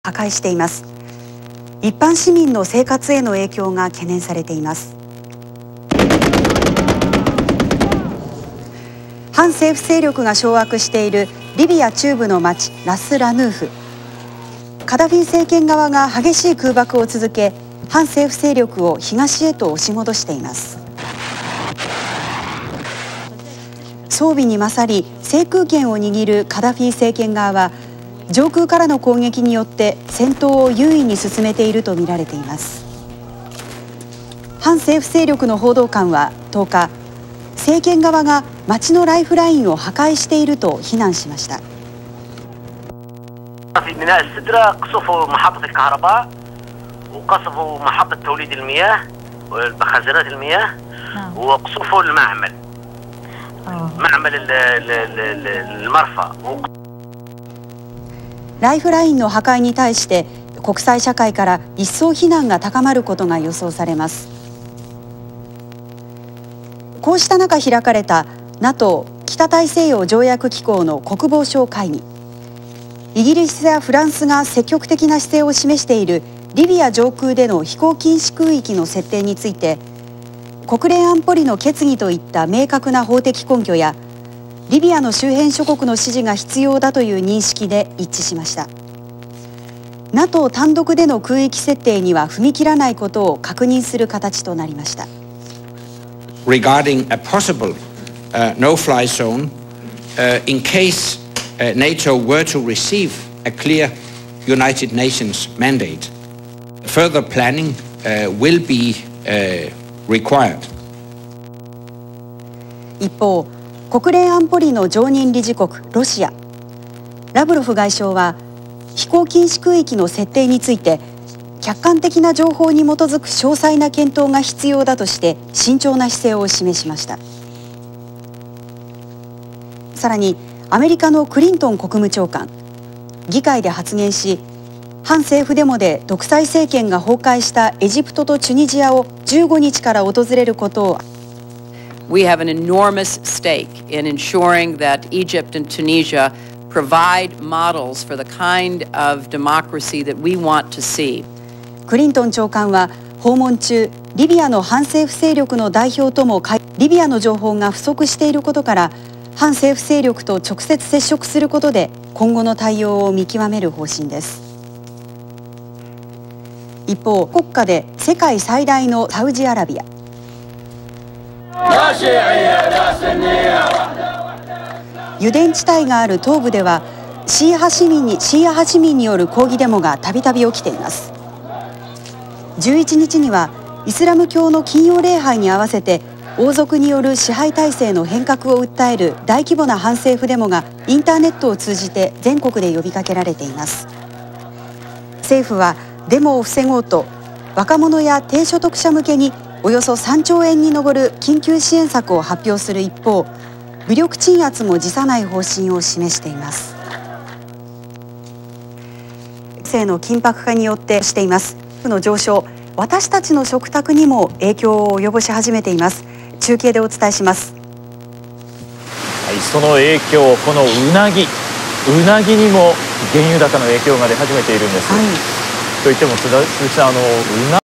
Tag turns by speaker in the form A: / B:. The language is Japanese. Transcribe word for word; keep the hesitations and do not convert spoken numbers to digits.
A: 破壊しています。一般市民の生活への影響が懸念されています。反政府勢力が掌握しているリビア中部の町ラス・ラヌーフ。カダフィ政権側が激しい空爆を続け、反政府勢力を東へと押し戻しています。装備に勝り制空権を握るカダフィ政権側は、上空からの攻撃によって戦闘を優位に進めているとみられています。反政府勢力の報道官はとおか、政権側が町のライフラインを破壊していると非難しました。ライフラインの破壊に対して国際社会から一層非難が高まることが予想されます。こうした中開かれた ナトー 北大西洋条約機構の国防相会議。イギリスやフランスが積極的な姿勢を示しているリビア上空での飛行禁止空域の設定について、国連安保理の決議といった明確な法的根拠やリビアの周辺諸国の支持が必要だという認識で一致しました。 ナトー 単独での空域設定には踏み切らないことを確認する形となりました。
B: Regarding a possible uh, no-fly zone, uh, in case uh, NATO were to receive a clear United Nations mandate, further planning uh, will be uh, required.
A: 一方、国連安保理の常任理事国ロシア、ラブロフ外相は飛行禁止空域の設定について客観的な情報に基づく詳細な検討が必要だとして慎重な姿勢を示しました。さらにアメリカのクリントン国務長官、議会で発言し、反政府デモで独裁政権が崩壊したエジプトとチュニジアをじゅうごにちから訪れることを
C: We have an enormous stake in ensuring that Egypt and Tunisia provide models for the kind of democracy that we want to see.
A: クリントン長官は訪問中、リビアの反政府勢力の代表ともリビアの情報が不足していることから、反政府勢力と直接接触することで今後の対応を見極める方針です。一方、国家で世界最大のサウジアラビア。油田地帯がある東部ではシーア派市民にシーア派市民による抗議デモがたびたび起きています。じゅういちにちにはイスラム教の金曜礼拝に合わせて王族による支配体制の変革を訴える大規模な反政府デモがインターネットを通じて全国で呼びかけられています。政府はデモを防ごうと若者や低所得者向けにおよそさんちょうえんに上る緊急支援策を発表する一方、武力鎮圧も辞さない方針を示しています。政の緊迫化によってしていますの上昇、私たちの食卓にも影響を及ぼし始めています。中継でお伝えします。
D: はい、その影響、このうなぎ、うなぎにも原油高の影響が出始めているんです。はい、といっても鈴木さん、あのうな